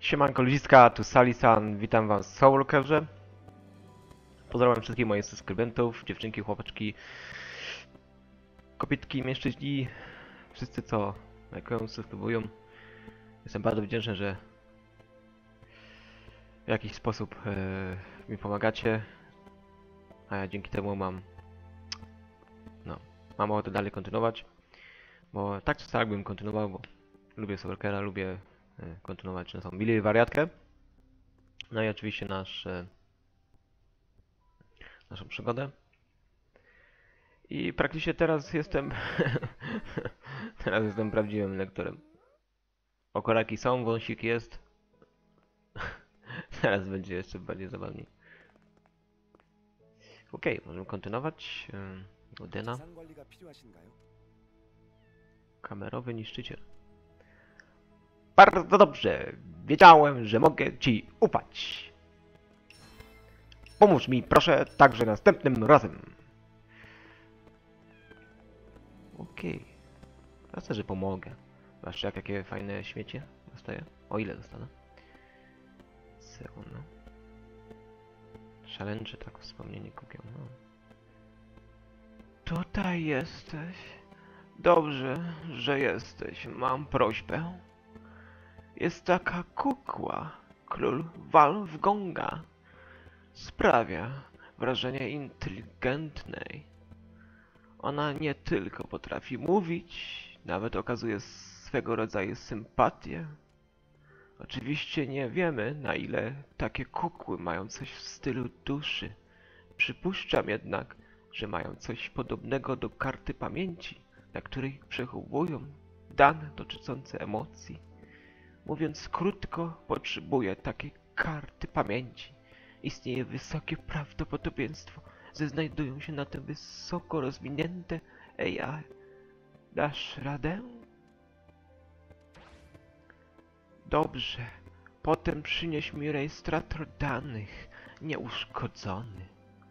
Siemanko ludziska, tu Salisan, witam was w Soulcallerze. Pozdrawiam wszystkich moich subskrybentów, dziewczynki, chłopaczki, kobietki, mężczyźni, wszyscy co lajkują, subskrybują. Jestem bardzo wdzięczny, że w jakiś sposób mi pomagacie, a ja dzięki temu mam ochotę dalej kontynuować, bo tak czy tak bym kontynuował, bo lubię Soulcallera, lubię kontynuować naszą Billy wariatkę. No i oczywiście naszą przygodę. I praktycznie teraz jestem teraz jestem prawdziwym lektorem. Okoraki są, wąsik jest. Teraz będzie jeszcze bardziej zabawniej. Okej, możemy kontynuować. Odyna. Kamerowy niszczyciel. Bardzo dobrze. Wiedziałem, że mogę ci ufać. Pomóż mi proszę także następnym razem. Okej. Jasne, że pomogę. Zwłaszcza jakie fajne śmiecie dostaję. O ile dostanę? Sekunda. Challenge, tak, wspomnienie kukieł. No. Tutaj jesteś. Dobrze, że jesteś. Mam prośbę. Jest taka kukła. Król Wolfgonga. Sprawia wrażenie inteligentnej. Ona nie tylko potrafi mówić, nawet okazuje swego rodzaju sympatię. Oczywiście nie wiemy, na ile takie kukły mają coś w stylu duszy. Przypuszczam jednak, że mają coś podobnego do karty pamięci, na której przechowują dane dotyczące emocji. Mówiąc krótko, potrzebuję takiej karty pamięci. Istnieje wysokie prawdopodobieństwo, że znajdują się na tym wysoko rozwinięte AI. Dasz radę? Dobrze. Potem przynieś mi rejestrator danych, nieuszkodzony.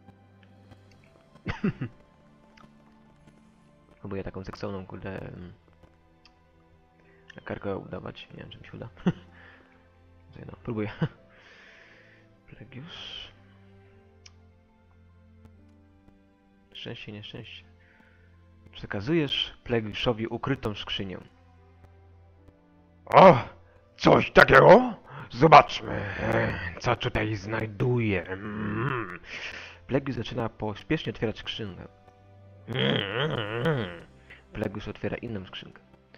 Próbuję taką seksowną, kurde, karkę udawać. Nie wiem, czy mi się uda. No, próbuję. Plegiusz. Szczęście, nieszczęście. Przekazujesz Plegiuszowi ukrytą skrzynię. O! Coś takiego? Zobaczmy, co tutaj znajduję. Plegiusz zaczyna pośpiesznie otwierać skrzynkę. Plegiusz otwiera inną skrzynkę.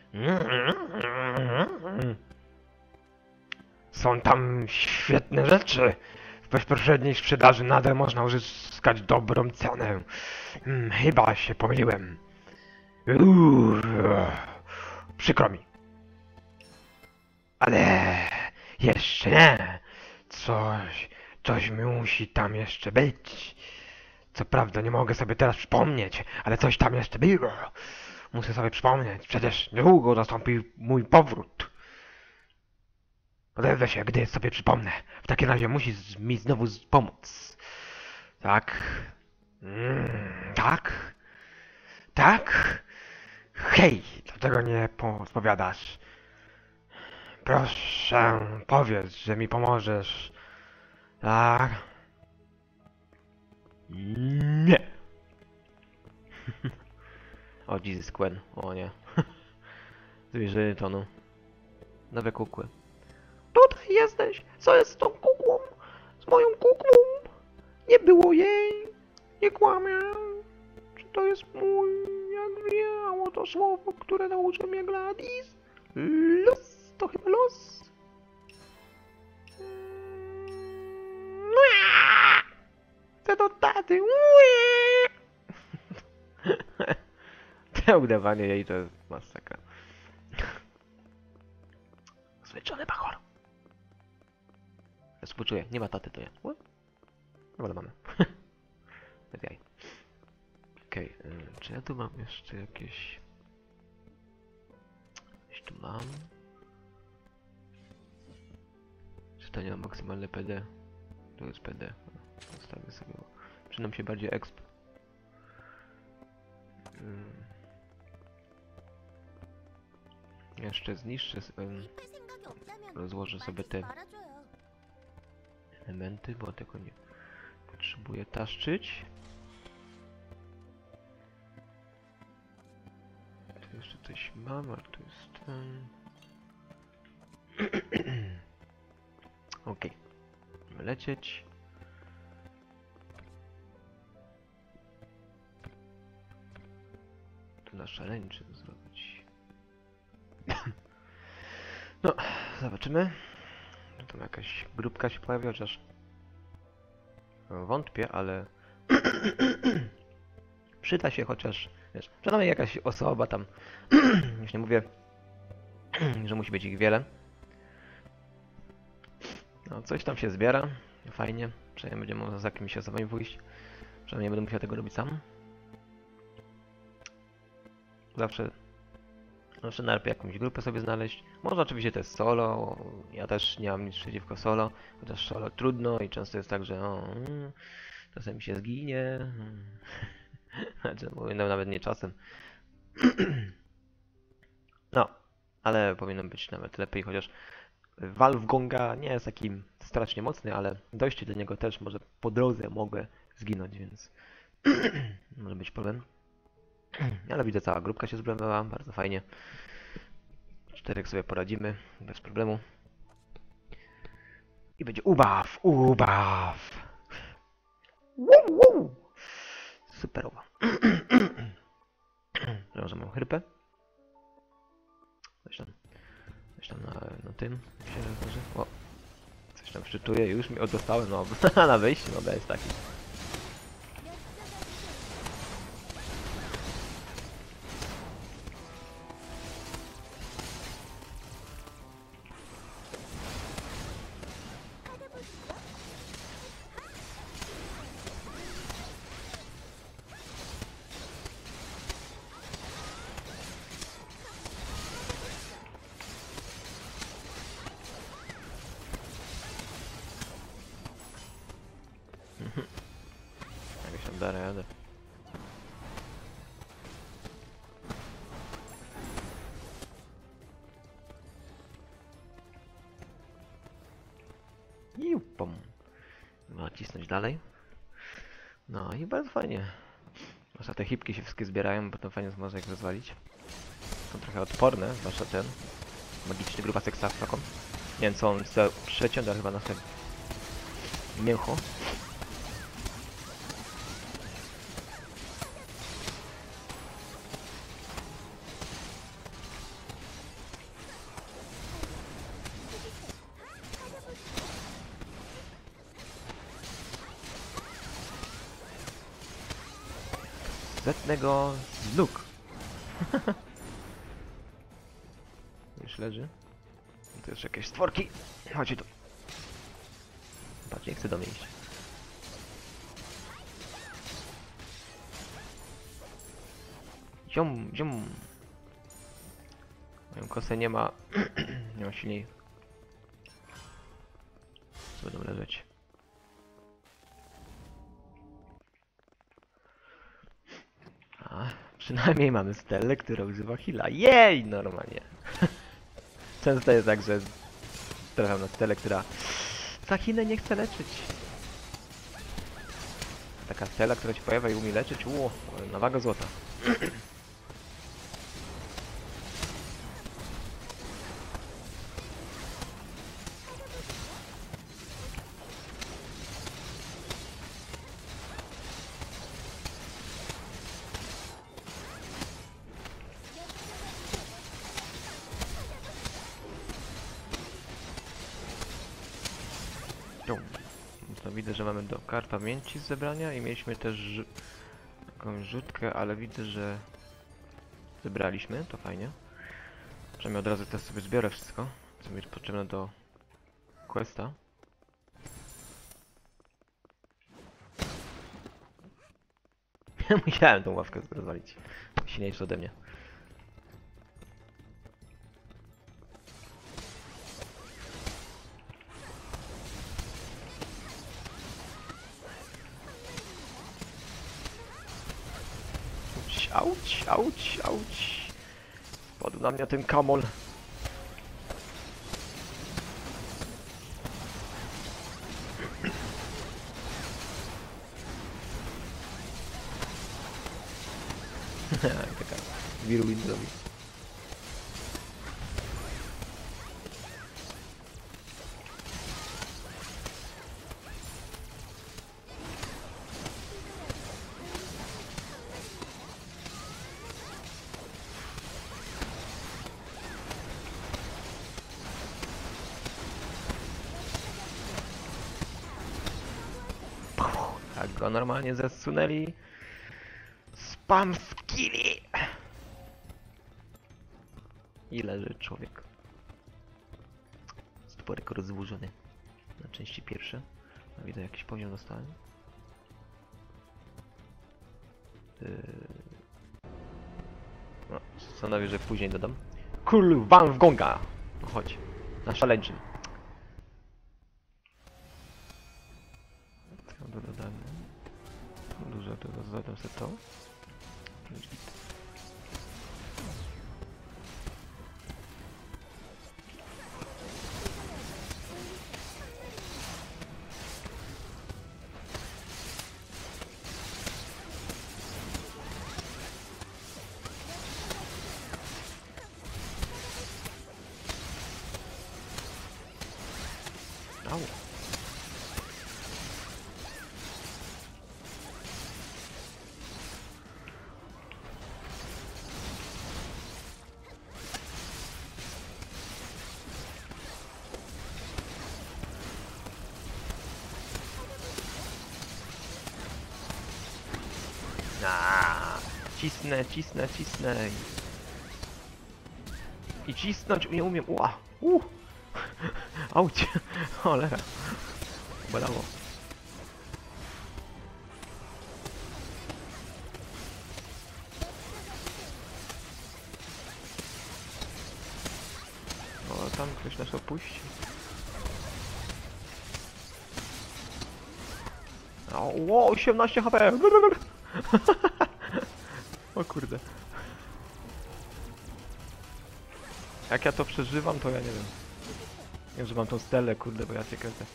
Są tam świetne rzeczy. W bezpośredniej sprzedaży nadal można uzyskać dobrą cenę. Chyba się pomyliłem. Przykro mi. Ale jeszcze nie. Coś musi tam jeszcze być. Co prawda nie mogę sobie teraz przypomnieć, ale coś tam jeszcze było. Muszę sobie przypomnieć, przecież niedługo nastąpi mój powrót. Odezwę się, gdy sobie przypomnę. W takim razie musisz mi znowu pomóc. Tak? Tak? Tak? Hej, dlaczego nie odpowiadasz? Proszę, powiedz, że mi pomożesz. Tak? Nie. O, Jesus Quen. O nie. Zwierzę tonu. Nowe kukły. Tutaj jesteś! Co jest z tą kukłą? Z moją kukłą? Nie było jej! Nie kłamię! Czy to jest mój, jak wiało to słowo, które nauczył mnie Gladys? Los! To chyba los! Chcę do taty! To udawanie jej to jest masakra. Zwieczony bachor. Współczuję, nie ma taty, to ja. No ale mamy. Bez jaj. Okej, czy ja tu mam jeszcze jakieś... Coś tu mam? Czytania maksymalne PD. To jest PD. Zostawię sobie, bo przynam się bardziej exp. Jeszcze zniszczę... rozłożę sobie te elementy, bo tego nie potrzebuję taszczyć. Tu jeszcze coś mam, ale tu jest ten... Okej. Możemy lecieć. Tu na szaleńczy zrobić. No, zobaczymy. Tam jakaś grupka się pojawi, chociaż wątpię, ale przyda się chociaż, wiesz, przynajmniej jakaś osoba tam, już nie mówię, że musi być ich wiele. No, coś tam się zbiera, fajnie, przynajmniej będziemy można z jakimiś osobami pójść, przynajmniej nie będę musiał tego robić sam. Zawsze najlepiej jakąś grupę sobie znaleźć. Może oczywiście to jest solo, ja też nie mam nic przeciwko solo, chociaż solo trudno i często jest tak, że czasem się zginie, znaczy no, nawet nie czasem. No, ale powinno być nawet lepiej, chociaż wal w gonga nie jest taki strasznie mocny, ale dojście do niego też może po drodze mogę zginąć, więc może być problem. Ale widzę, cała grupka się zbrała, bardzo fajnie. 4 sobie poradzimy, bez problemu. I będzie ubaw, ubaw! Wow, wow. Superowo. Może mam chrypę. Coś tam na tym się rozłoży. O! Coś tam szczytuje, już mi dostałem, no na wyjściu, no jest taki. Jakoś tam da radę. Jupom. Nacisnąć dalej. No i bardzo fajnie. Zwłaszcza te hipki się wszystkie zbierają, bo to fajnie można ich rozwalić. Są trochę odporne, zwłaszcza ten magiczny grubasek z taką. Nie wiem co on chce przeciąć, ale chyba na sobie mięcho. Zetnę go z nóg. Już leży. Tu jeszcze jakieś stworki. Chodź tu. Patrz, nie chcę do mnie iść. Ziom, ziom. Moją kosę nie ma. Nie ma silniej. Co będą leżeć. A, przynajmniej mamy Stellę, która używa heala. Jej! Normalnie. Często jest tak, że trafiam na Stellę, która za Chinę nie chce leczyć. Taka Stella, która się pojawia i umie leczyć, na wagę złota. To widzę, że mamy do kart pamięci z zebrania i mieliśmy też jakąś rzutkę, ale widzę, że zebraliśmy, to fajnie. Przynajmniej od razu też sobie zbiorę wszystko, co mi jest potrzebne do questa. Musiałem tą ławkę rozwalić, silniejszy ode mnie. Auć, auć, auć. Spadł na mnie ten kamol. Taka wirwin zrobi. Tak go normalnie zesunęli. Spam skilli! I leży człowiek. Stuporek rozwóżony. Na części pierwsze. No, widzę, jakiś poziom dostałem. No, stanowię, że później dodam. Król wam w gonga! No chodź. Nasza legend. To dodamy. Dużo tego zadam sobie to. Au. Cisnę, cisnę, cisnę. I cisnąć nie umiem. Ua! Auć! Cholera. Bolało. O, tam ktoś nas opuści. O, 18 HP! O kurde. Jak ja to przeżywam, to ja nie wiem. Nie, że mam tą stelę, kurde, bo ja cię kręcę.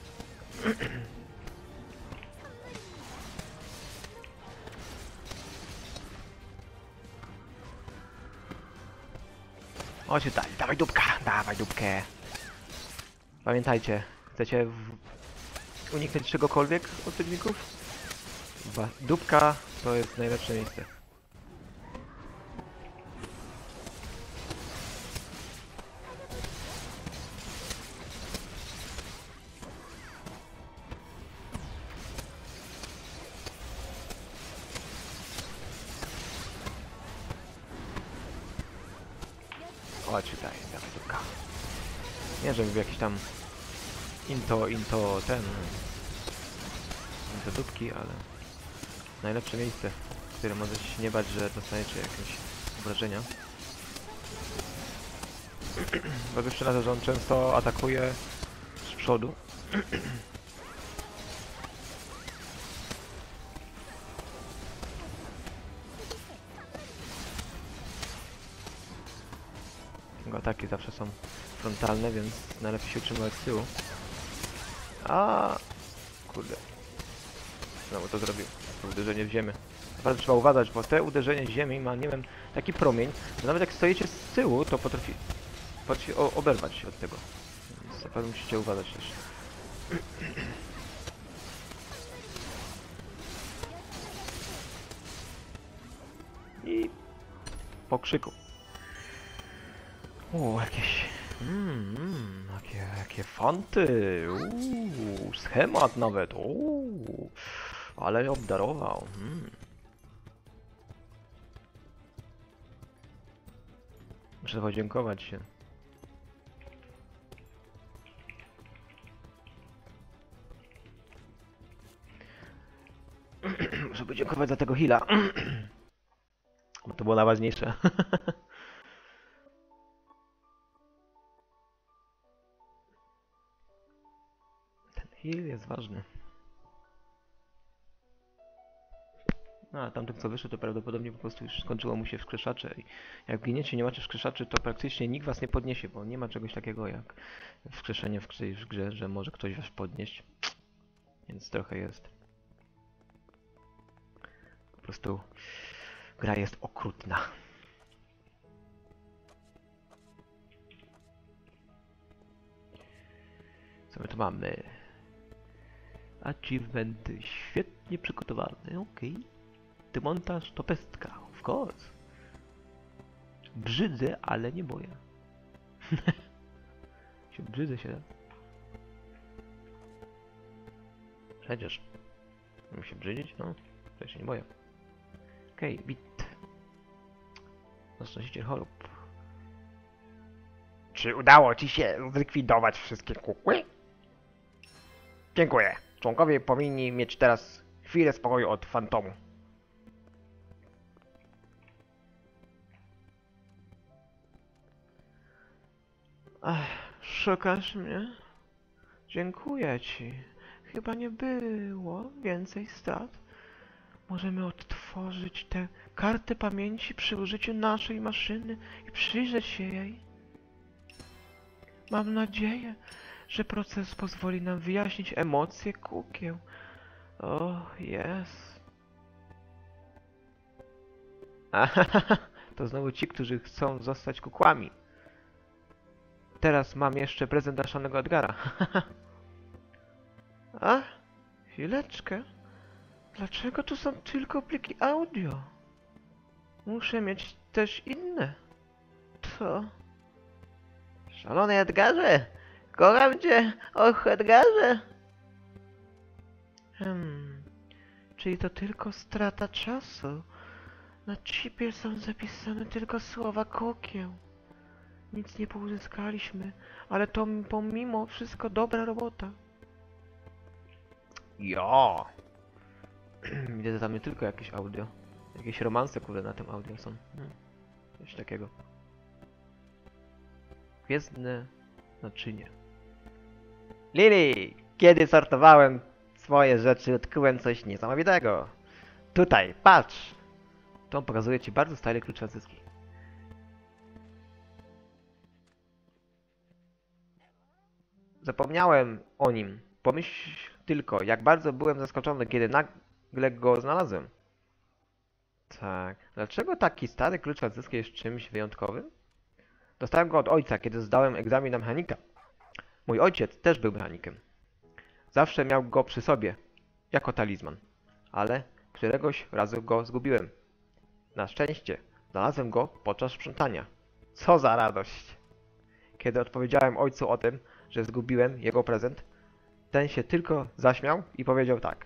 Chodź tutaj, dawaj dupka, dawaj dupkę. Pamiętajcie, chcecie uniknąć czegokolwiek od przeciwników? Dupka to jest najlepsze miejsce. Chodź tutaj, dawaj dupka. Nie, żeby jakiś tam into dupki, ale najlepsze miejsce, w którym możecie się nie bać, że dostaniecie jakieś obrażenia. Bo wyższy na to, że on często atakuje z przodu. Jego ataki zawsze są frontalne, więc najlepiej się utrzymać z tyłu. A kurde. Znowu to zrobił. To uderzenie w ziemię. Naprawdę trzeba uważać, bo te uderzenie w ziemi ma, nie wiem, taki promień, że nawet jak stoicie z tyłu, to potrafi oberwać się od tego. Więc naprawdę musicie uważać też. I po krzyku. Jakieś... jakie fanty! Schemat nawet! Ale obdarował! Muszę podziękować się. Muszę podziękować za tego heala. Bo to było najważniejsze. Ten heal jest ważny. No, a tamten co wyszedł, to prawdopodobnie po prostu już skończyło mu się wskrzeszacze. I jak giniecie, nie macie wskrzesaczy, to praktycznie nikt was nie podniesie, bo nie ma czegoś takiego jak wskrzeszenie w grze, że może ktoś was podnieść. Więc trochę jest. Po prostu gra jest okrutna. Co my tu mamy? Achievement świetnie przygotowany, okej. Demontaż to pestka, of course. Brzydzę, ale nie boję. Brzydzę się. Przecież. Mam się brzydzić? No, to się nie boję. Okej, bit. Roznosiciel chorób. Czy udało ci się zlikwidować wszystkie kukły? Dziękuję. Członkowie powinni mieć teraz chwilę spokoju od fantomu. Ach, szukasz mnie? Dziękuję ci. Chyba nie było więcej strat. Możemy odtworzyć tę kartę pamięci przy użyciu naszej maszyny i przyjrzeć się jej. Mam nadzieję, że proces pozwoli nam wyjaśnić emocje kukieł. O, jest. To znowu ci, którzy chcą zostać kukłami. Teraz mam jeszcze prezent dla szalonego Edgara. A? Chwileczkę. Dlaczego tu są tylko pliki audio? Muszę mieć też inne. Co? Szalony Edgarze! Kocham cię! Och, Edgarze! Czyli to tylko strata czasu. Na chipie są zapisane tylko słowa kukieł. Nic nie pouzyskaliśmy, ale to pomimo wszystko dobra robota. Ja. Widzę, że tam nie tylko jakieś audio. Jakieś romanse, kurde, na tym audio są. Coś takiego. Gwiezdne naczynie. Lili! Kiedy sortowałem swoje rzeczy, odkryłem coś niesamowitego. Tutaj, patrz! To pokazuje ci bardzo stary klucz francuski. Zapomniałem o nim. Pomyśl tylko, jak bardzo byłem zaskoczony, kiedy nagle go znalazłem. Tak. Dlaczego taki stary klucz francuski jest czymś wyjątkowym? Dostałem go od ojca, kiedy zdałem egzamin na mechanika. Mój ojciec też był mechanikiem. Zawsze miał go przy sobie, jako talizman. Ale któregoś razu go zgubiłem. Na szczęście znalazłem go podczas sprzątania. Co za radość! Kiedy odpowiedziałem ojcu o tym, że zgubiłem jego prezent, ten się tylko zaśmiał i powiedział tak.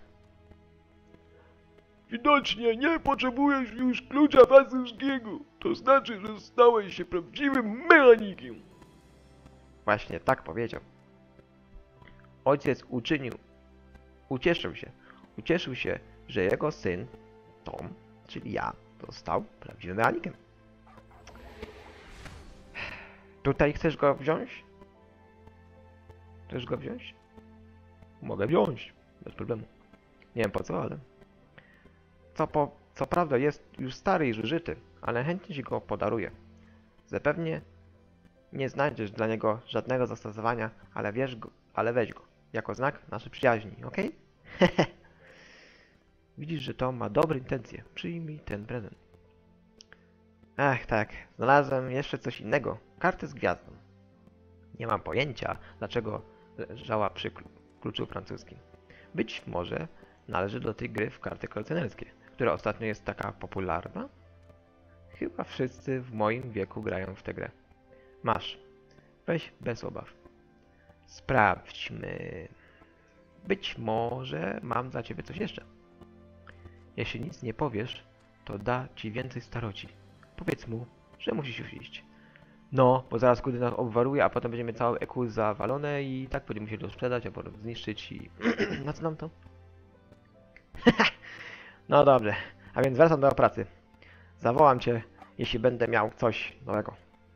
Widocznie nie potrzebujesz już klucza francuskiego. To znaczy, że stałeś się prawdziwym mechanikiem. Właśnie tak powiedział. Ojciec ucieszył się, że jego syn, Tom, czyli ja, został prawdziwym mechanikiem. Tutaj chcesz go wziąć? Chcesz go wziąć? Mogę wziąć, bez problemu. Nie wiem po co, ale... Co prawda jest już stary i zużyty, ale chętnie ci go podaruję. Zapewnie nie znajdziesz dla niego żadnego zastosowania, ale weź go, jako znak naszej przyjaźni, ok? Widzisz, że Tom ma dobre intencje. Przyjmij ten prezent. Ach, tak. Znalazłem jeszcze coś innego. Kartę z gwiazdą. Nie mam pojęcia, dlaczego leżała przy kluczu francuskim. Być może należy do tej gry w karty kolekcjonerskie, która ostatnio jest taka popularna. Chyba wszyscy w moim wieku grają w tę grę. Masz. Weź bez obaw. Sprawdźmy. Być może mam dla ciebie coś jeszcze. Jeśli nic nie powiesz, to da ci więcej staroci. Powiedz mu, że musisz już iść. No, bo zaraz kurde nas obwaruje, a potem będziemy całe EQ zawalone i tak będziemy musieli to sprzedać albo zniszczyć i... Na co nam to? No dobrze, a więc wracam do pracy. Zawołam cię, jeśli będę miał coś nowego.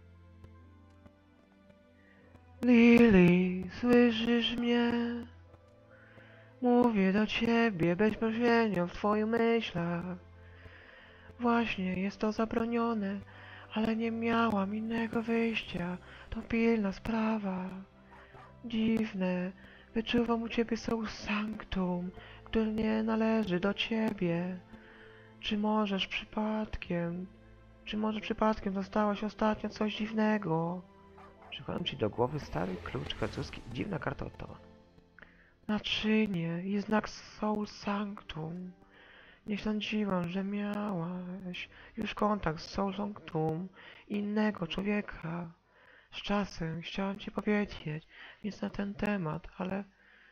Lili, słyszysz mnie? Mówię do ciebie bezpośrednio w twoich myślach. Właśnie, jest to zabronione, ale nie miałam innego wyjścia. To pilna sprawa. Dziwne, wyczuwam u ciebie soul sanctum, który nie należy do ciebie. Czy możesz przypadkiem... Czy może przypadkiem dostałaś ostatnio coś dziwnego? Przykładam ci do głowy stary klucz francuski. Dziwna karta od Toma. Naczynie i znak Soul Sanctum. Nie sądziłam, że miałaś już kontakt z Soul Sanctum innego człowieka. Z czasem chciałam ci powiedzieć nic na ten temat, ale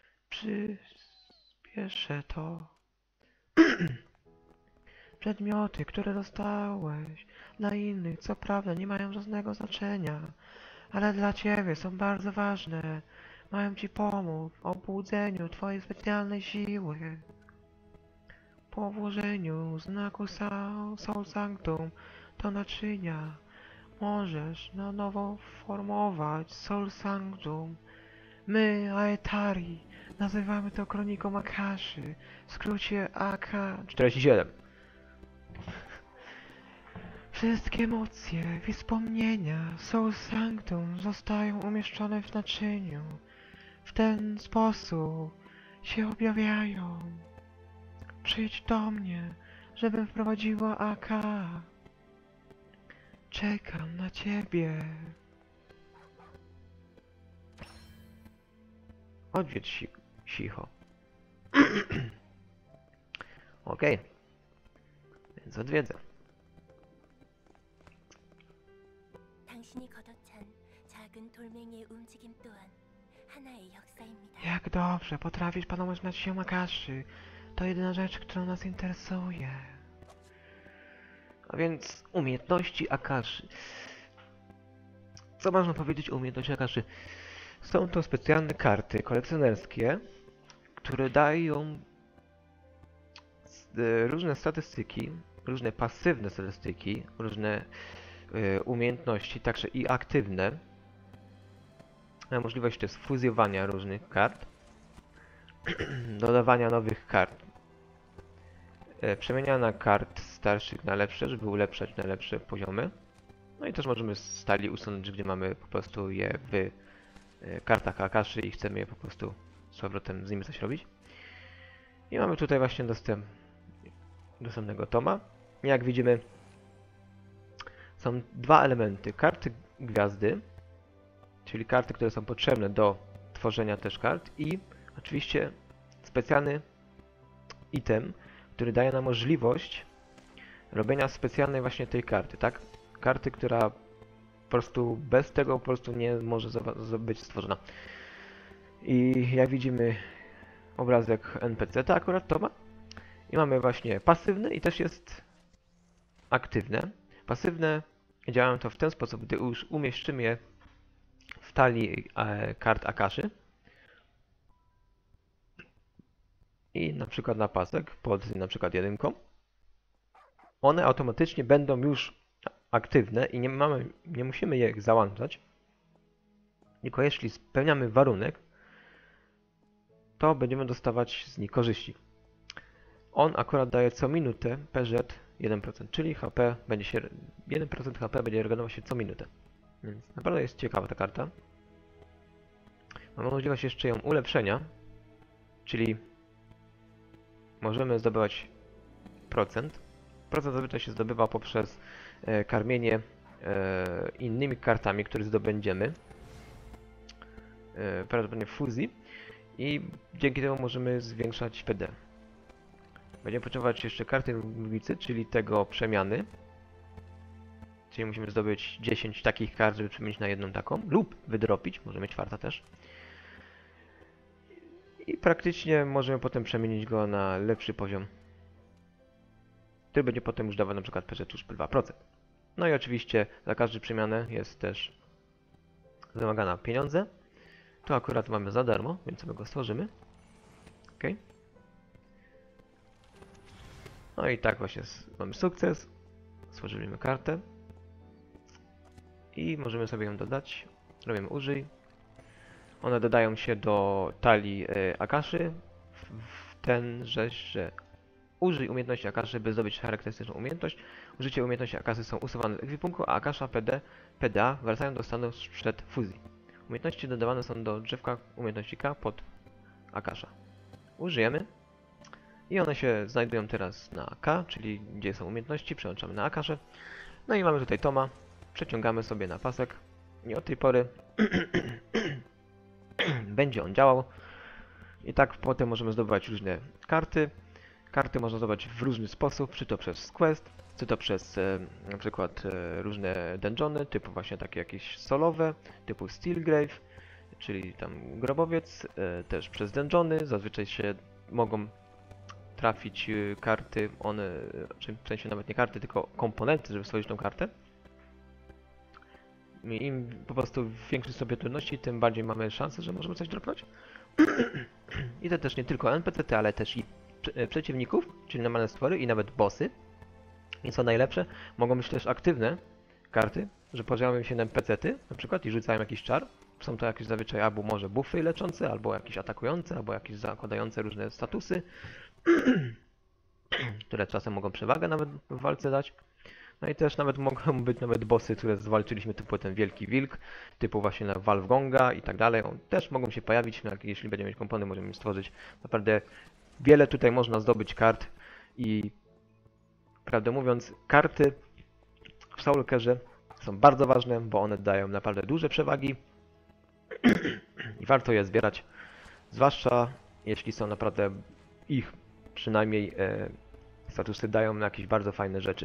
przyspieszę to. Przedmioty, które dostałeś dla innych, co prawda nie mają żadnego znaczenia, ale dla ciebie są bardzo ważne. Mają ci pomóc w obudzeniu twojej specjalnej siły. Po włożeniu znaku Soul Sanctum do naczynia możesz na nowo formować Soul Sanctum. My, Aetari, nazywamy to Kroniką Akaszy, w skrócie AK-47. Wszystkie emocje i wspomnienia Soul Sanctum zostają umieszczone w naczyniu. W ten sposób się objawiają. Przyjdź do mnie, żebym wprowadziła AK. Czekam na ciebie. Odwiedź Sicho. Okej. Więc odwiedzę. 당신이 거둬찬 작은 돌멩이의 움직임 또한 하나의 역사입니다. Jak dobrze potrafisz panować nad siłą Akaszy. To jedyna rzecz, która nas interesuje. A więc umiejętności Akaszy. Co można powiedzieć o umiejętnościach Akaszy? Są to specjalne karty kolekcjonerskie, które dają różne statystyki, różne pasywne statystyki, różne umiejętności, także i aktywne. Możliwość też fuzjowania różnych kart, dodawania nowych kart, przemieniania kart starszych na lepsze, żeby ulepszać na lepsze poziomy. No i też możemy stali usunąć, gdzie mamy po prostu je w kartach Akaszy i chcemy je po prostu z powrotem z nimi coś robić. I mamy tutaj właśnie dostęp do samego Toma. Jak widzimy, są dwa elementy. Karty gwiazdy, czyli karty, które są potrzebne do tworzenia też kart, i oczywiście specjalny item, który daje nam możliwość robienia specjalnej właśnie tej karty, tak? Karty, która po prostu bez tego po prostu nie może być stworzona. I jak widzimy, obrazek NPC-ta akurat to ma. I mamy właśnie pasywne i też jest aktywne. Pasywne działają to w ten sposób, gdy już umieszczymy je w talii kart Akaszy i na przykład na pasek pod na przykład 1, one automatycznie będą już aktywne i nie musimy je załączać, tylko jeśli spełniamy warunek, to będziemy dostawać z nich korzyści. On akurat daje co minutę PZ 1%, czyli 1% HP będzie regenerował się co minutę. Więc naprawdę jest ciekawa ta karta. Mamy możliwość jeszcze ją ulepszenia, czyli możemy zdobywać procent. Procent zazwyczaj się zdobywa poprzez karmienie innymi kartami, które zdobędziemy, prawdopodobnie w fuzji, i dzięki temu możemy zwiększać PD. Będziemy potrzebować jeszcze karty mglicy, czyli tego przemiany. Czyli musimy zdobyć 10 takich kart, żeby przemienić na jedną taką, lub wydropić, możemy mieć czwarta też. I praktycznie możemy potem przemienić go na lepszy poziom, który będzie potem już dawał na przykład PZ już 2%. No i oczywiście za każdą przemianę jest też wymagana pieniądze. Tu akurat mamy za darmo, więc sobie go stworzymy. Ok. No i tak właśnie mamy sukces. Stworzymy kartę. I możemy sobie ją dodać. Robimy użyj. One dodają się do talii Akaszy w ten rzecz, że użyj umiejętności Akaszy, by zdobyć charakterystyczną umiejętność. Użycie umiejętności Akaszy są usuwane z ekwipunku, a Akasza PDA wracają do stanu sprzed fuzji. Umiejętności dodawane są do drzewka umiejętności K pod Akasza. Użyjemy. I one się znajdują teraz na AK, czyli gdzie są umiejętności, przełączamy na Akasze. No i mamy tutaj Toma, przeciągamy sobie na pasek i od tej pory będzie on działał. I tak potem możemy zdobywać różne karty. Karty można zdobywać w różny sposób, czy to przez quest, czy to przez na przykład różne dungeony, typu właśnie takie jakieś solowe, typu Steelgrave, czyli tam grobowiec, też przez dungeony. Zazwyczaj się mogą trafić karty, one, czy w sensie nawet nie karty, tylko komponenty, żeby stworzyć tą kartę. Im po prostu większy sobie trudności, tym bardziej mamy szansę, że możemy coś dropnąć. I to też nie tylko NPC-ty, ale też i przeciwników, czyli normalne stwory i nawet bossy. I co najlepsze, mogą być też aktywne karty, że pojawiają się NPC-ty na przykład i rzucają jakiś czar. Są to jakieś zazwyczaj albo może buffy leczące, albo jakieś atakujące, albo jakieś zakładające różne statusy, które czasem mogą przewagę nawet w walce dać. No i też nawet mogą być nawet bossy, które zwalczyliśmy, typu ten wielki wilk, typu właśnie na Walfgonga i tak dalej. Też mogą się pojawić, jeśli będziemy mieć komponenty, możemy stworzyć. Naprawdę wiele tutaj można zdobyć kart i prawdę mówiąc, karty w Soulcare są bardzo ważne, bo one dają naprawdę duże przewagi i warto je zbierać, zwłaszcza jeśli są naprawdę ich przynajmniej statusy dają na jakieś bardzo fajne rzeczy.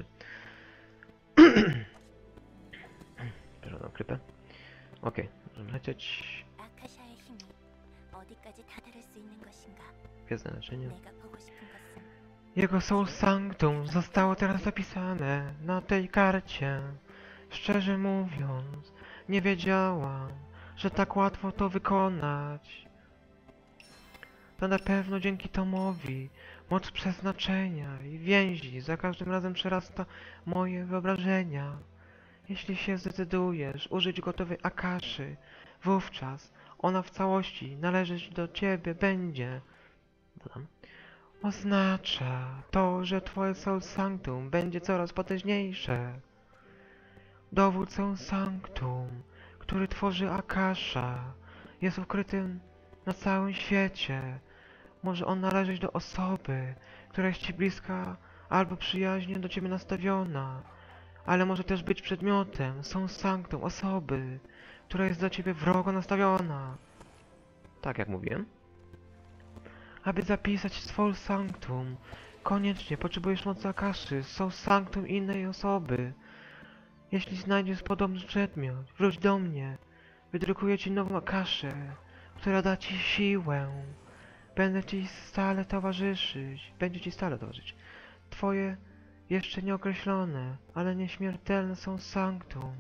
Żadną krypę. Okej, możemy lecieć. 아카샤의 힘이 어디까지 다다를 수 있는 것인가? Gwiezdne naczynie. 내가 보고 싶은 것은 Jego Soul Sanctum zostało teraz zapisane na tej karcie. Szczerze mówiąc, nie wiedziałam, że tak łatwo to wykonać. To na pewno dzięki Tomowi moc przeznaczenia i więzi za każdym razem przerasta moje wyobrażenia. Jeśli się zdecydujesz użyć gotowej Akaszy, wówczas ona w całości należeć do ciebie będzie. Dodam. Oznacza to, że twoje Soul Sanctum będzie coraz potężniejsze. Dowódcą Sanctum, który tworzy Akasha, jest ukrytym na całym świecie. Może on należeć do osoby, która jest ci bliska albo przyjaźnie do ciebie nastawiona, ale może też być przedmiotem Soul Sanctum osoby, która jest do ciebie wrogo nastawiona. Tak jak mówiłem. Aby zapisać Soul Sanctum, koniecznie potrzebujesz mocy Akaszy, Soul Sanctum innej osoby. Jeśli znajdziesz podobny przedmiot, wróć do mnie. Wydrukuję ci nową Akaszę, która da ci siłę. Będę ci stale towarzyszyć. Będzie ci stale towarzyszyć. Twoje jeszcze nieokreślone, ale nieśmiertelne są Sanctum.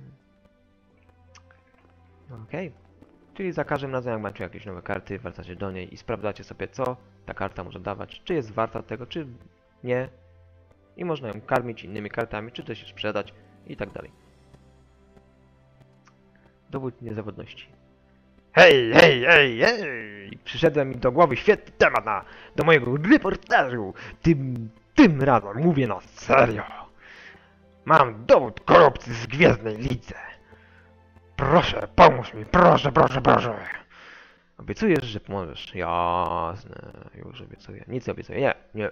Okej. Czyli za każdym razem jak macie jakieś nowe karty, wracacie do niej i sprawdzacie sobie, co ta karta może dawać, czy jest warta tego, czy nie. I można ją karmić innymi kartami, czy też sprzedać i tak dalej. Dowód niezawodności. Hej, hej, hej, hej! Przyszedłem mi do głowy świetny temat do mojego reportażu. Tym razem mówię na serio. Mam dowód korupcji z Gwiezdnej Lidze. Proszę, pomóż mi, proszę, proszę, proszę. Obiecujesz, że pomożesz? Jasne, już obiecuję. Nic nie obiecuję. Nie.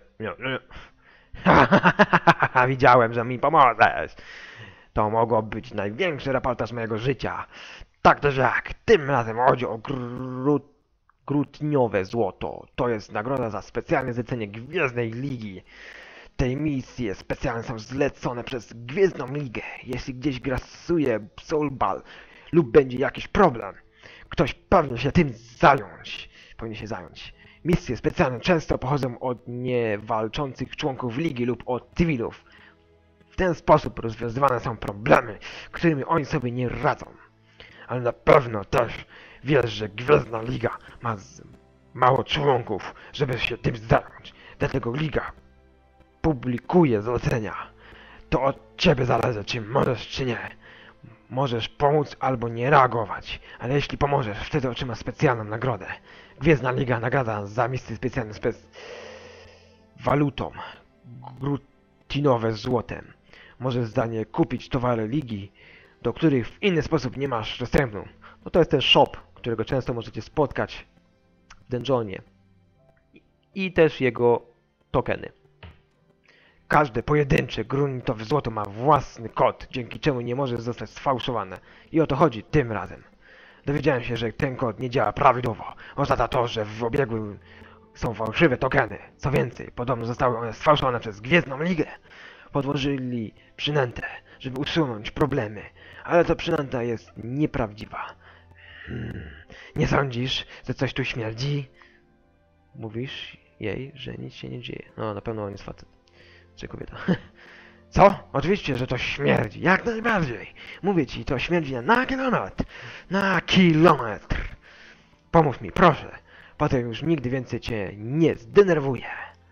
Widziałem, że mi pomożesz. To mogło być największy reportaż mojego życia. Tak też jak, tym razem chodzi o grudniowe złoto. To jest nagroda za specjalne zlecenie Gwiezdnej Ligi. Te misje specjalne są zlecone przez Gwiezdną Ligę. Jeśli gdzieś grasuje Soul Ball lub będzie jakiś problem, ktoś powinien się tym zająć. Misje specjalne często pochodzą od niewalczących członków Ligi lub od cywilów. W ten sposób rozwiązywane są problemy, którymi oni sobie nie radzą. Ale na pewno też wiesz, że Gwiezdna Liga ma mało członków, żeby się tym zająć. Dlatego Liga publikuje zlecenia. To od ciebie zależy, czy możesz, czy nie. Możesz pomóc albo nie reagować, ale jeśli pomożesz, wtedy otrzymasz specjalną nagrodę. Gwiezdna Liga nagradza za misje specjalne walutą grutinowe złotem. Możesz za nie kupić towary Ligi, do których w inny sposób nie masz dostępu. No to jest ten shop, którego często możecie spotkać w dungeonie. I też jego tokeny. Każde pojedyncze grunitowe złoto ma własny kod, dzięki czemu nie może zostać sfałszowane. I o to chodzi tym razem. Dowiedziałem się, że ten kod nie działa prawidłowo. Oznacza to, że w obiegu są fałszywe tokeny. Co więcej, podobno zostały one sfałszowane przez Gwiezdną Ligę. Podłożyli przynętę, żeby usunąć problemy, ale ta przynęta jest nieprawdziwa. Nie sądzisz, że coś tu śmierdzi? Mówisz jej, że nic się nie dzieje. No, na pewno on jest facet. Czy kobieta. Co? Oczywiście, że to śmierdzi. Jak najbardziej. Mówię ci, to śmierdzi na kilometr. Na kilometr. Pomów mi, proszę. Potem już nigdy więcej cię nie zdenerwuję.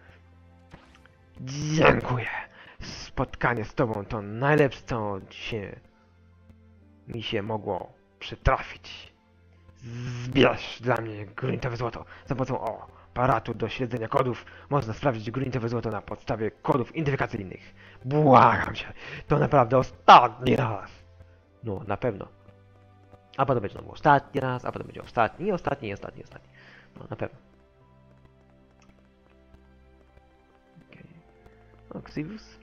Dziękuję. Spotkanie z tobą to najlepsze, co mi się mogło przytrafić. Zbierz dla mnie grunitowe złoto. Za pomocą aparatu do śledzenia kodów można sprawdzić grunitowe złoto na podstawie kodów identyfikacyjnych. Błagam cię, to naprawdę ostatni raz. No, na pewno. A potem będzie znowu ostatni raz, a potem będzie ostatni, i ostatni, i ostatni, i ostatni. No, na pewno. Okej. O, Xivus.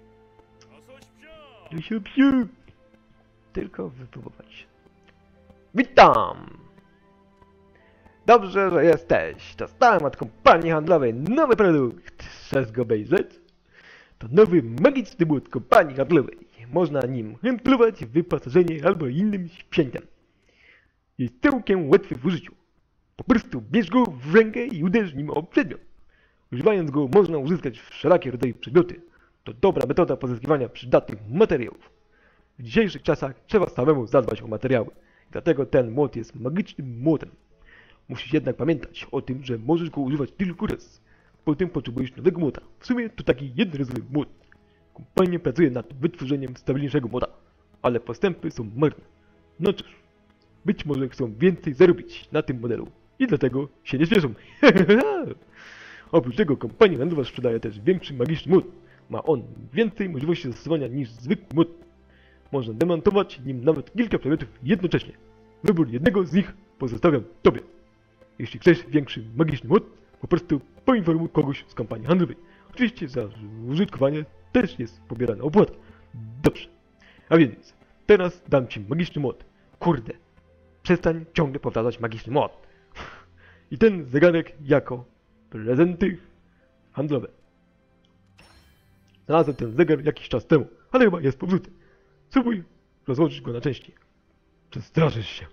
Tylko wypróbować. Witam! Dobrze, że jesteś. Dostałem od kompanii handlowej nowy produkt. Chcesz go obejrzeć? To nowy magiczny młot kompanii handlowej. Można nim handlować wyposażenie albo innym sprzętem. Jest całkiem łatwy w użyciu. Po prostu bierz go w rękę i uderz nim o przedmiot. Używając go można uzyskać wszelakie rodzaje przedmioty. To dobra metoda pozyskiwania przydatnych materiałów. W dzisiejszych czasach trzeba samemu zadbać o materiały. Dlatego ten młot jest magicznym młotem. Musisz jednak pamiętać o tym, że możesz go używać tylko raz. Potem potrzebujesz nowego młota. W sumie to taki jednorazowy młot. Kompania pracuje nad wytworzeniem stabilniejszego młota, ale postępy są marne. No cóż, być może chcą więcej zarobić na tym modelu i dlatego się nie śpieszą. Oprócz tego kompania handlowa sprzedaje też większy magiczny młot. Ma on więcej możliwości zastosowania niż zwykły młot. Można demontować nim nawet kilka przedmiotów jednocześnie. Wybór jednego z nich pozostawiam tobie. Jeśli chcesz większy magiczny młot, po prostu poinformuj kogoś z kompanii handlowej. Oczywiście za użytkowanie też jest pobierana opłata. Dobrze. A więc, teraz dam ci magiczny młot. Kurde, przestań ciągle powtarzać magiczny młot. I ten zegarek jako prezenty handlowe. Znalazłem ten zegar jakiś czas temu, ale chyba jest popsuty. Spróbuj rozłożyć go na części. Przestraszysz się.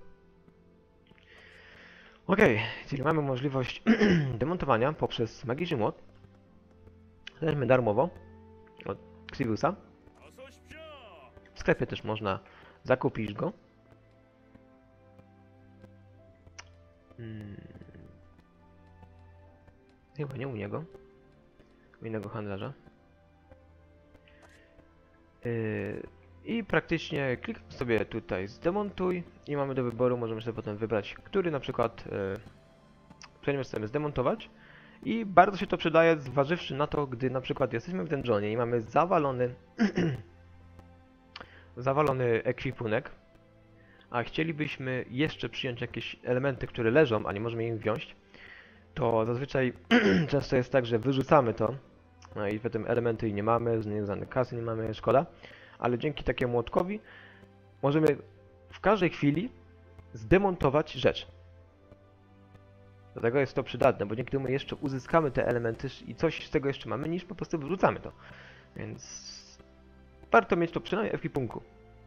Okej, czyli mamy możliwość demontowania poprzez magiczny młot. Weźmy darmowo od Xivusa. W sklepie też można zakupić go. Chyba nie u niego. U innego handlarza. I praktycznie klikam sobie tutaj zdemontuj i mamy do wyboru, możemy sobie potem wybrać, który na przykład przedmiot chcemy zdemontować. I bardzo się to przydaje, zważywszy na to, gdy na przykład jesteśmy w dungeonie i mamy zawalony ekwipunek, a chcielibyśmy jeszcze przyjąć jakieś elementy, które leżą, a nie możemy ich wziąć, to zazwyczaj często jest tak, że wyrzucamy to, no i potem elementy nie mamy, żadnej kasy nie mamy, szkoda. Ale dzięki takiemu młotkowi możemy w każdej chwili zdemontować rzecz. Dlatego jest to przydatne, bo dzięki temu jeszcze uzyskamy te elementy i coś z tego jeszcze mamy, niż po prostu wyrzucamy to. Więc warto mieć to przynajmniej w ekwipunku.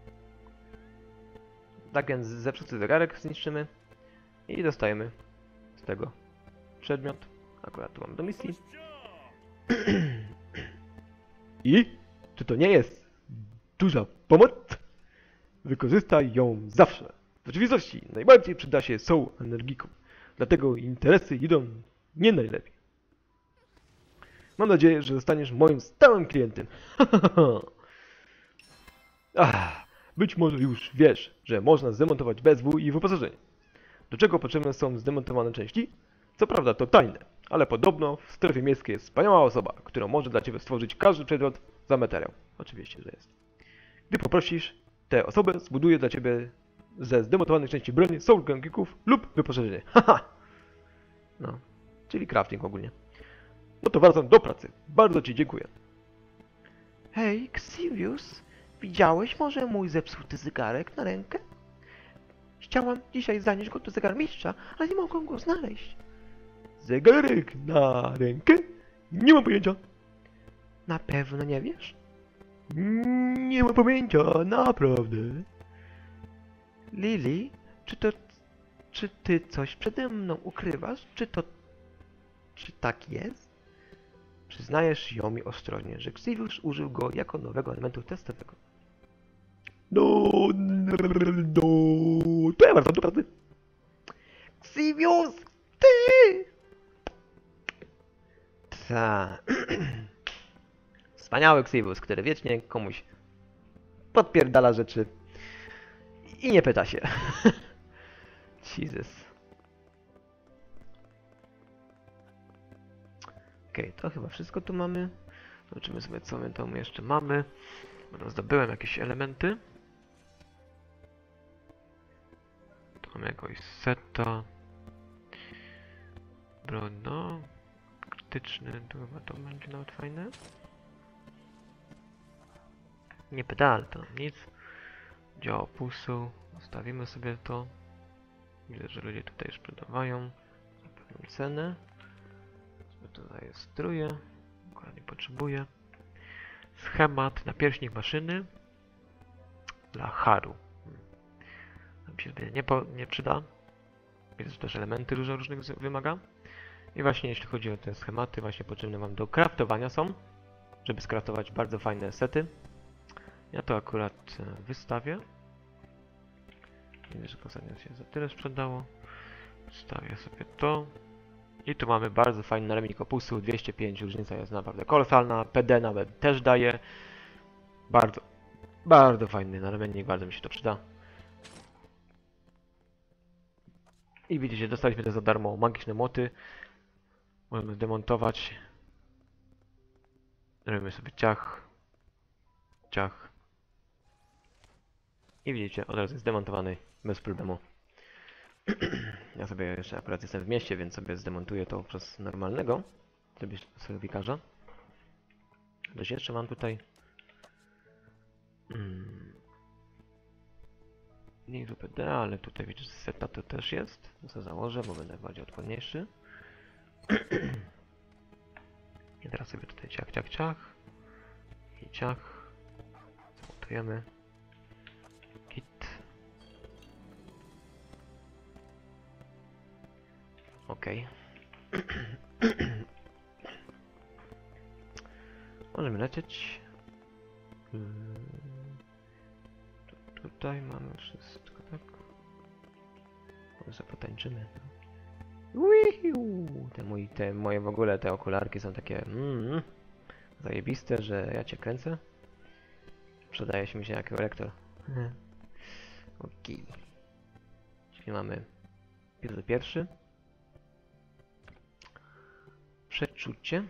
Tak więc zepsuty zegarek zniszczymy i dostajemy z tego przedmiot. Akurat tu mam do misji. I czy to nie jest duża pomoc? Wykorzystaj ją zawsze. W rzeczywistości najbardziej przyda się Soul Energikom. Dlatego interesy idą nie najlepiej. Mam nadzieję, że zostaniesz moim stałym klientem. Być może już wiesz, że można zdemontować BSW i wyposażenie. Do czego potrzebne są zdemontowane części? Co prawda to tajne, ale podobno w strefie miejskiej jest wspaniała osoba, która może dla Ciebie stworzyć każdy przedmiot za materiał. Oczywiście, że jest. Gdy poprosisz, tę osobę zbuduje dla Ciebie ze zdemontowanych części broni, soul gunkików lub wyposażenie. Haha! No, czyli crafting ogólnie. No to wracam do pracy. Bardzo ci dziękuję. Hej, Xivius, widziałeś może mój zepsuty zegarek na rękę? Chciałam dzisiaj zanieść go do zegarmistrza, ale nie mogłam go znaleźć. Zegarek na rękę? Nie mam pojęcia. Na pewno nie wiesz? Nie mam pojęcia, naprawdę. Lili, czy ty coś przede mną ukrywasz? Czy tak jest? Przyznajesz ją mi ostrożnie, że Xivius użył go jako nowego elementu testowego. No, to ja wracam do pracy. Xivius, ty! Ta. Wspaniały Xivius, który wiecznie komuś podpierdala rzeczy i nie pyta się. Jesus. Okej, to chyba wszystko tu mamy. Zobaczymy sobie, co my tam jeszcze mamy. Bo zdobyłem jakieś elementy. Tu mamy jakiegoś seta. Broń, no. Krytyczny, to chyba to będzie nawet fajne. Nie pedal, to nic. Dział opusu. Zostawimy sobie to. Widzę, że ludzie tutaj już sprzedawają za pewną cenę. To zarejestruję. Dokładnie potrzebuję. Schemat na pierśnik maszyny dla Haru. Nam się nie przyda. Widzę, że też elementy różnych wymaga. I właśnie jeśli chodzi o te schematy, właśnie potrzebne wam do craftowania są, żeby skraftować bardzo fajne sety. Ja to akurat wystawię. Widzę, że ostatnio się za tyle sprzedało. Wstawię sobie to. I tu mamy bardzo fajny nalewnik opusu, 205, różnica jest naprawdę kolosalna, PD nawet też daje. Bardzo fajny nalewnik, bardzo mi się to przyda. I widzicie, dostaliśmy też za darmo magiczne młoty. Możemy zdemontować. Robimy sobie ciach. Ciach. I widzicie, od razu jest zdemontowany bez problemu. Ja sobie jeszcze akurat jestem w mieście, więc sobie zdemontuję to przez normalnego serwikarza. Coś jeszcze mam tutaj. Nie PD, ale tutaj widzicie, seta to też jest. To sobie założę, bo będę bardziej odporniejszy. I teraz sobie tutaj ciach, ciach, ciach. I ciach. Zmontujemy. Git. Okej. Możemy lecieć. Tutaj mamy wszystko, tak? Może potańczymy. Te moje w ogóle te okularki są takie zajebiste, że ja cię kręcę. Przydaje się mi się jako lektor. Okej. Czyli mamy epizod pierwszy. Przeczucie.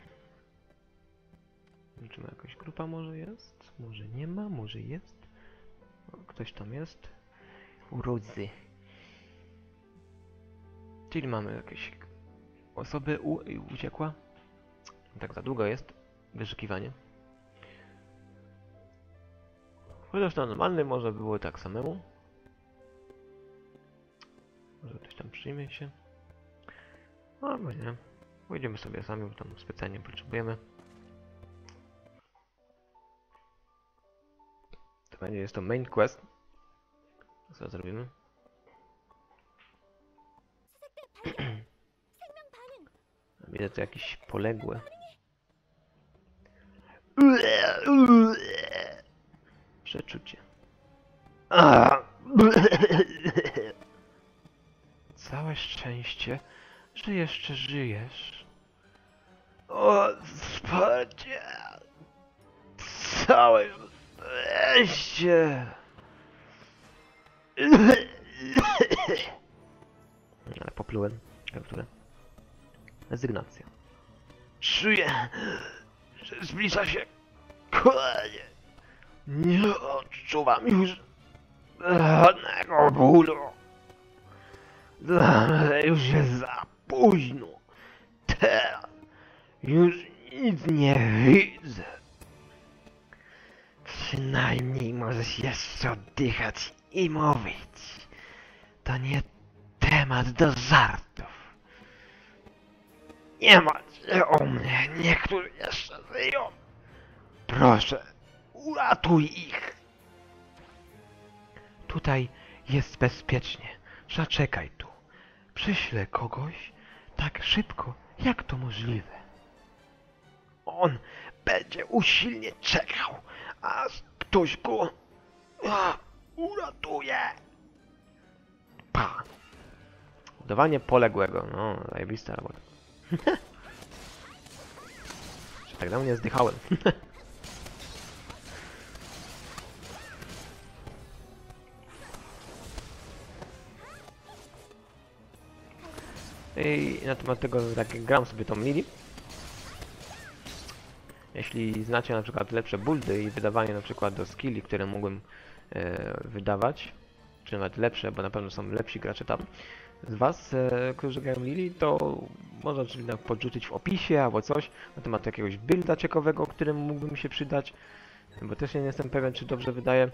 Czy ma jakaś grupa może jest? Może nie ma, może jest. O, ktoś tam jest. Urodzy. Czyli mamy jakieś osoby i uciekła. Tak za długo jest wyszukiwanie. Chociaż na normalnym może było tak samemu. Może ktoś tam przyjmie się. Albo nie. Pójdziemy sobie sami, bo tam specjalnie potrzebujemy. To będzie, jest to main quest. Co zrobimy? Widzę tu jakieś poległe. Przeczucie. Całe szczęście, że jeszcze żyjesz. O, wsparcie. Całe szczęście. Ale poplułem. Kapturę. Rezygnacja. Czuję, że zbliża się koniec. Nie odczuwam już żadnego bólu. Już jest za późno. Teraz Już nic nie widzę. Przynajmniej możesz jeszcze oddychać i mówić. To nie temat do żartów. Nie macie o mnie, niektórzy jeszcze żyją. Proszę, uratuj ich. Tutaj jest bezpiecznie. Zaczekaj tu. Przyślę kogoś tak szybko, jak to możliwe. On będzie usilnie czekał, aż ktoś go uratuje. Pa. Budowanie poległego. No, zajebista robota. Że tak dawno nie zdychałem. I na temat tego, jak gram sobie tą Lili. Jeśli znacie na przykład lepsze buildy i wydawanie na przykład do skilli, które mógłbym wydawać, czy nawet lepsze, bo na pewno są lepsi gracze tam z was, którzy grają Lili, to można oczywiście podrzucić w opisie albo coś na temat jakiegoś builda ciekawego, którym mógłby mi się przydać, bo też nie jestem pewien, czy dobrze wydaje.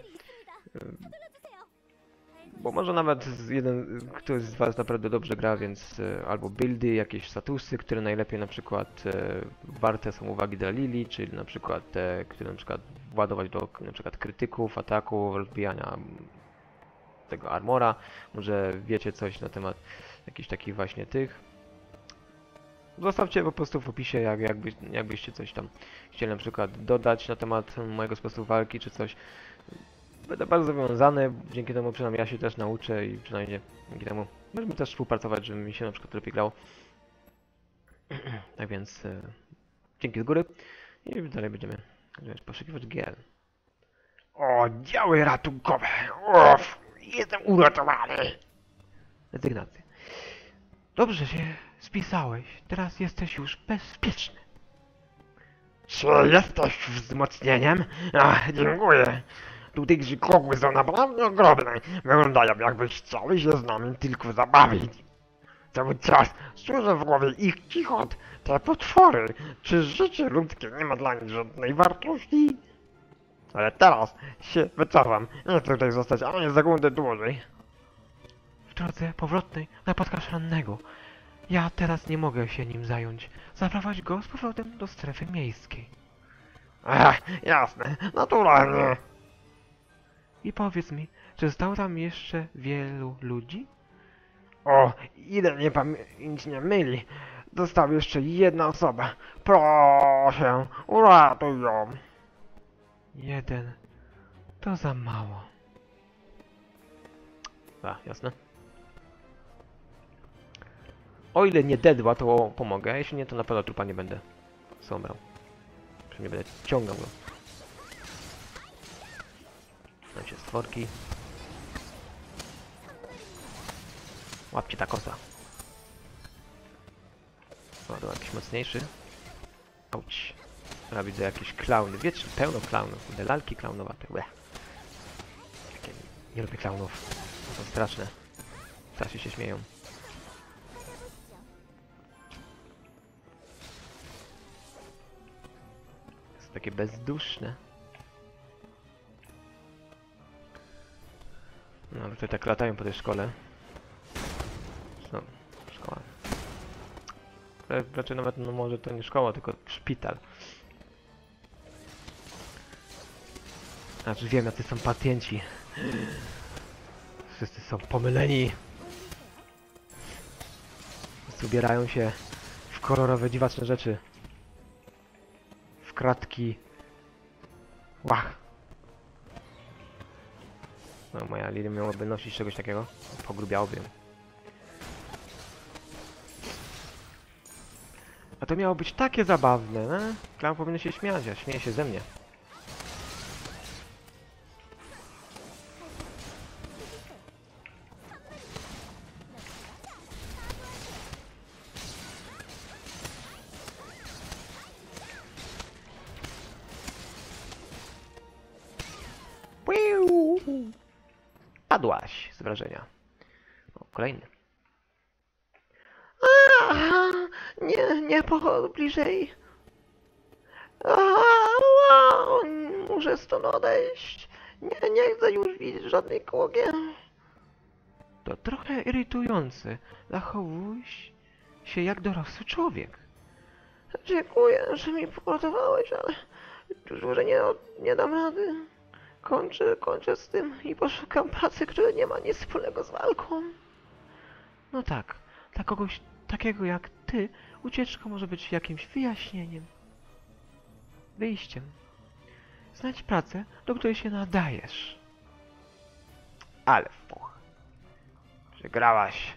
Bo może nawet ktoś z was naprawdę dobrze gra, więc albo buildy, jakieś statusy, które najlepiej na przykład warte są uwagi dla Lili, czyli na przykład te, które na przykład władować do na przykład krytyków, ataków, rozbijania tego armora. Może wiecie coś na temat jakichś takich właśnie tych. Zostawcie po prostu w opisie, jakbyście coś tam chcieli na przykład dodać na temat mojego sposobu walki, czy coś. Będę bardzo zobowiązany, dzięki temu przynajmniej ja się też nauczę i przynajmniej dzięki temu możemy też współpracować, żeby mi się na przykład lepiej grało. Tak więc dzięki z góry i dalej będziemy poszukiwać GL. O, działy ratunkowe! Uff, jestem uratowany! Rezygnacja. Dobrze się spisałeś, teraz jesteś już bezpieczny. Czy jesteś wzmocnieniem? Ach, dziękuję. Tutaj kogły są naprawdę ogromne. Wyglądają, jakby chciały się z nami tylko zabawić. Cały czas słyszę w głowie ich chichot. Te potwory. Czy życie ludzkie nie ma dla nich żadnej wartości? Ale teraz się wycofam. Nie chcę tutaj zostać ani sekundy dłużej. W drodze powrotnej napotkasz rannego. Ja teraz nie mogę się nim zająć. Zaprowadź go z powrotem do strefy miejskiej. Jasne, naturalnie. I powiedz mi, czy zostało tam jeszcze wielu ludzi? O, ile mnie pamięć nie myli, została jeszcze jedna osoba. Proszę, uratuj ją. Jeden. To za mało. Jasne. O ile nie dedła, to pomogę, a jeśli nie, to na pewno trupa nie będę sombrał. Przynajmniej będę ciągał go. Tam się stworki. Łapcie ta kosa. O, to jakiś mocniejszy. Auć. Dobra, widzę jakieś klauny. Wiecie, pełno klaunów. Widzę lalki klaunowate. Nie lubię klaunów. To są straszne. Strasznie się śmieją. Są takie bezduszne. No, ale tutaj tak latają po tej szkole. No, szkoła. Raczej nawet, no może to nie szkoła, tylko szpital. Znaczy wiem, jacy są pacjenci. Wszyscy są pomyleni. Wszyscy ubierają się w kolorowe, dziwaczne rzeczy. W kratki. Łach. No, moja Lili miałaby nosić czegoś takiego. Pogrubiałoby ją. A to miało być takie zabawne, ne? Klaun powinien się śmiać, a śmieje się ze mnie. Padłaś z wrażenia. O, kolejny. Nie, nie, bliżej. Ała, muszę stąd odejść. Nie chcę już widzieć żadnej kogie. To trochę irytujące. Zachowuj się jak dorosły człowiek. Dziękuję, że mi poratowałeś, ale już dłużej nie dam rady. Kończę z tym i poszukam pracy, która nie ma nic wspólnego z walką. No tak, dla kogoś takiego jak ty, ucieczka może być jakimś wyjaśnieniem. Wyjściem. Znajdź pracę, do której się nadajesz. Ale fuch. Przegrałaś.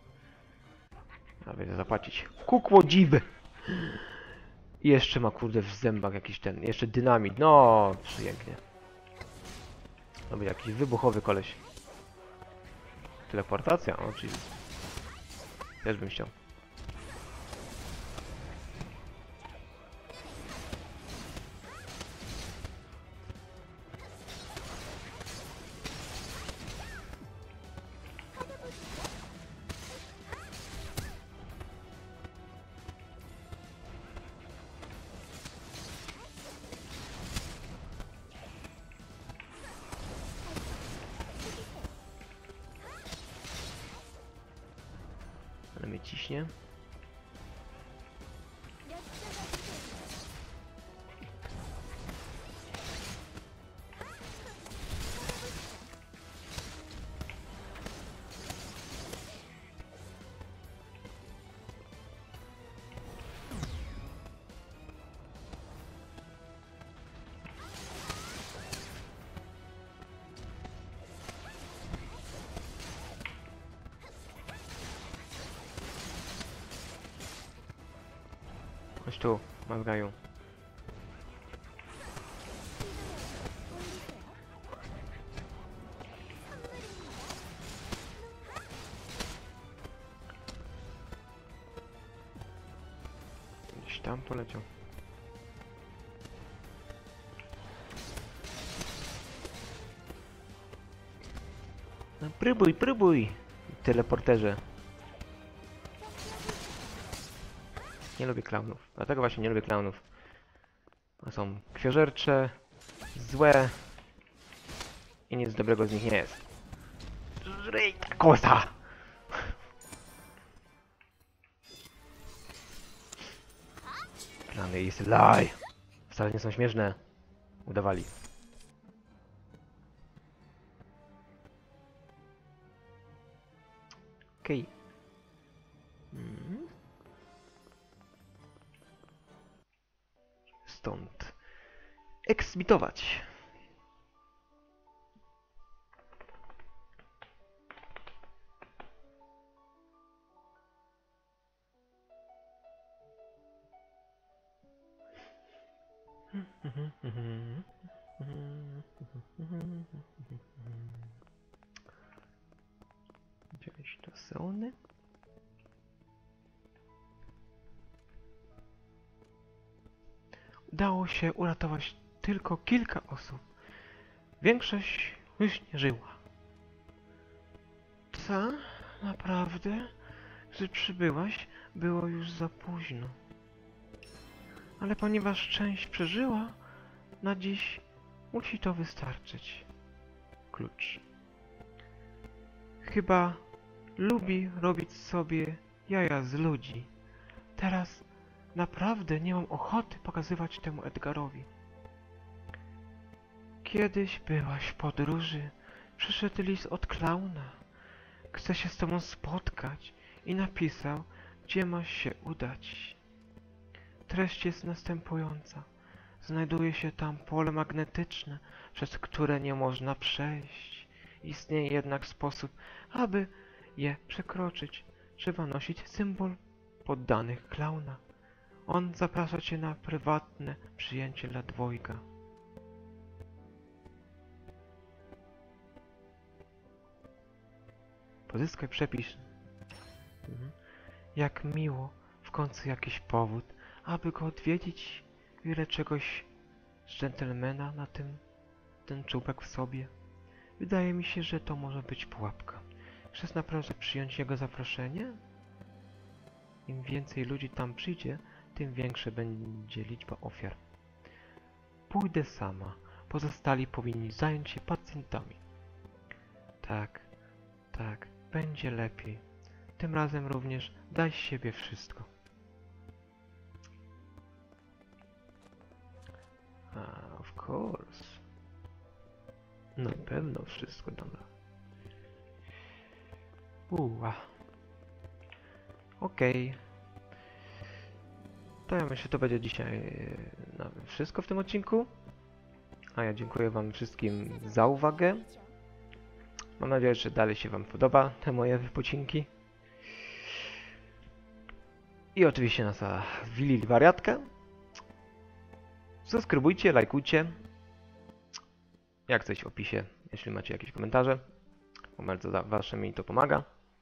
A będę zapłacić. Kukło dziwy. I jeszcze ma kurde w zębach jakiś ten, jeszcze dynamit. No, przyjemnie. To był jakiś wybuchowy koleś. Teleportacja? O, czyli... Też bym chciał. Ale mnie ciśnie. Chodź tu, mazgaju. Gdzieś tam poleciał. No próbuj, teleporterze. Nie lubię klaunów. Dlatego właśnie nie lubię klaunów. One są krwiożercze, złe i nic dobrego z nich nie jest. Żryj ta kosa! Klauny jest lie. Wcale nie są śmieszne. Udawali. Okej. Stąd eksmitować. Gdzieś to są. Udało się uratować tylko kilka osób. Większość już nie żyła. Co? Naprawdę? Gdy przybyłaś, było już za późno. Ale ponieważ część przeżyła, na dziś musi to wystarczyć. Klucz. Chyba lubi robić sobie jaja z ludzi. Teraz naprawdę nie mam ochoty pokazywać temu Edgarowi. Kiedyś byłaś w podróży. Przyszedł list od klauna. Chce się z tobą spotkać i napisał, gdzie masz się udać. Treść jest następująca. Znajduje się tam pole magnetyczne, przez które nie można przejść. Istnieje jednak sposób, aby je przekroczyć. Trzeba nosić symbol poddanych klauna. On zaprasza cię na prywatne przyjęcie dla dwojga. Pozyskaj przepis. Jak miło, w końcu jakiś powód, aby go odwiedzić. Wiele czegoś z dżentelmena na ten czubek w sobie. Wydaje mi się, że to może być pułapka. Chcesz naprawdę przyjąć jego zaproszenie? Im więcej ludzi tam przyjdzie, tym większa będzie liczba ofiar. pójdę sama. Pozostali powinni zająć się pacjentami. Tak, tak, będzie lepiej. Tym razem również daj z siebie wszystko. Of course. Na pewno wszystko dam. Okej. To ja myślę, to będzie dzisiaj wszystko w tym odcinku. A ja dziękuję wam wszystkim za uwagę. Mam nadzieję, że dalej się wam podoba te moje wypocinki. I oczywiście nasza Willi wariatka. Subskrybujcie, lajkujcie. Jak coś w opisie, jeśli macie jakieś komentarze. Bo bardzo wasze mi to pomaga.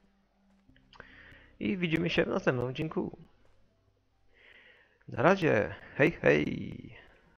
I widzimy się w następnym odcinku. Na razie, hej hej!